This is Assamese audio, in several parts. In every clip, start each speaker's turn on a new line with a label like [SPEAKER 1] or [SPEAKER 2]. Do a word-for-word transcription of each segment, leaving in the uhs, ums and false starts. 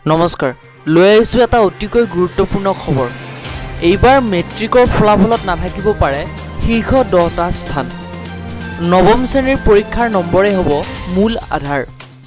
[SPEAKER 1] নমস্কাৰ লৈ আহিছো এটা অতিকৈ গুৰুত্বপূৰ্ণ খবৰ। এইবাৰ মেট্ৰিকৰ ফলাফলত নাথাকিব পাৰে শীৰ্ষ দহটা স্থান। নৱম শ্ৰেণীৰ পৰীক্ষাৰ নম্বৰে হ'ব মূল আধাৰ।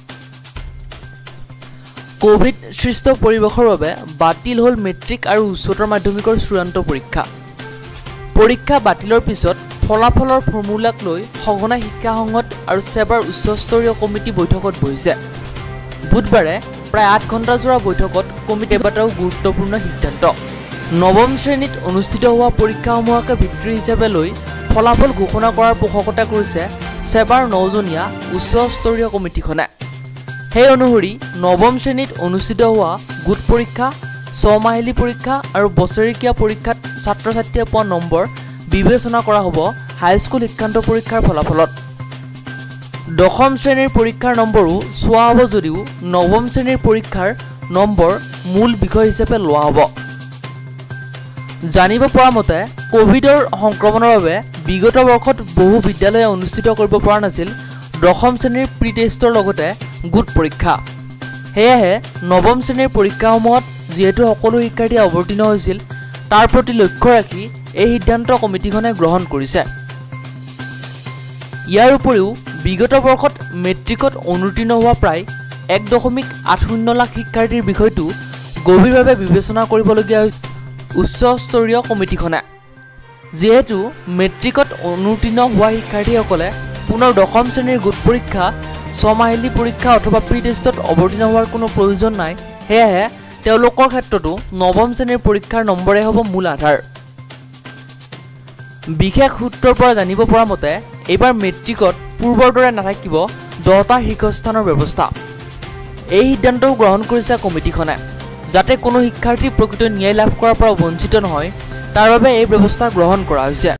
[SPEAKER 1] কোভিড সৃষ্ট পৰিৱেশৰ বাবে বাতিল হ'ল মেট্ৰিক আৰু উচ্চতৰ মাধ্যমিকৰ চূড়ান্ত পৰীক্ষা। পৰীক্ষা বাতিলৰ পিছত ফলাফলৰ ফৰ্মুলাক লৈ সঘনাই শিক্ষা সংসদ আৰু সেবাৰ উচ্চস্তৰীয় কমিটি বৈঠকত বহিছে। বুধবাৰে প্ৰায় আঠ ঘণ্টা জোৰা বৈঠকত কমিটিয়ে এটাও গুৰুত্বপূৰ্ণ সিদ্ধান্ত। নৱম শ্ৰেণীত অনুষ্ঠিত হোৱা পৰীক্ষাসমূহকে ভিত্তি হিচাপে লৈ ফলাফল ঘোষণা কৰাৰ পোষকতা কৰিছে সেবাৰ নজনীয়া উচ্চস্তৰীয় কমিটিখনে। সেই অনুসৰি নৱম শ্ৰেণীত অনুষ্ঠিত হোৱা গোট পৰীক্ষা, ছমাহিলী পৰীক্ষা আৰু বছৰেকীয়া পৰীক্ষাত ছাত্ৰ ছাত্ৰীয়ে পোৱা নম্বৰ বিবেচনা কৰা হ'ব হাইস্কুল শিক্ষান্ত পৰীক্ষাৰ ফলাফলত। দশম শ্ৰেণীৰ পৰীক্ষাৰ নম্বৰো চোৱা হ'ব যদিও নৱম শ্ৰেণীৰ পৰীক্ষাৰ নম্বৰ মূল বিষয় হিচাপে লোৱা হ'ব। জানিব পৰা মতে কোভিডৰ সংক্ৰমণৰ বাবে বিগত বৰ্ষত বহু বিদ্যালয়ে অনুষ্ঠিত কৰিব পৰা নাছিল দশম শ্ৰেণীৰ প্ৰি টেষ্টৰ লগতে গোট পৰীক্ষা। সেয়েহে নৱম শ্ৰেণীৰ পৰীক্ষাসমূহত যিহেতু সকলো শিক্ষাৰ্থী অৱতীৰ্ণ হৈছিল, তাৰ প্ৰতি লক্ষ্য ৰাখি এই সিদ্ধান্ত কমিটিখনে গ্ৰহণ কৰিছে। ইয়াৰ উপৰিও বিগত বৰ্ষত মেট্ৰিকত অনুতীৰ্ণ হোৱা প্ৰায় এক দশমিক আঠ শূন্য লাখ শিক্ষাৰ্থীৰ বিষয়টো গভীৰভাৱে বিবেচনা কৰিবলগীয়া হৈছে উচ্চস্তৰীয় কমিটিখনে। যিহেতু মেট্ৰিকত অনুতীৰ্ণ হোৱা শিক্ষাৰ্থীসকলে পুনৰ দশম শ্ৰেণীৰ গোট পৰীক্ষা, ছমাহিলী পৰীক্ষা অথবা প্ৰি টেষ্টত অৱতীৰ্ণ হোৱাৰ কোনো প্ৰয়োজন নাই, সেয়েহে তেওঁলোকৰ ক্ষেত্ৰতো নৱম শ্ৰেণীৰ পৰীক্ষাৰ নম্বৰে হ'ব মূল আধাৰ। বিশেষ সূত্ৰৰ পৰা জানিব পৰা মতে এইবাৰ মেট্ৰিকত পূৰ্বৰ দৰে নাথাকিব দহটা শীৰ্ষস্থানৰ ব্যৱস্থা। এই সিদ্ধান্তও গ্ৰহণ কৰিছে কমিটিখনে, যাতে কোনো শিক্ষাৰ্থী প্ৰকৃত ন্যায় লাভ কৰাৰ পৰা বঞ্চিত নহয়, তাৰ বাবে এই ব্যৱস্থা গ্ৰহণ কৰা হৈছে।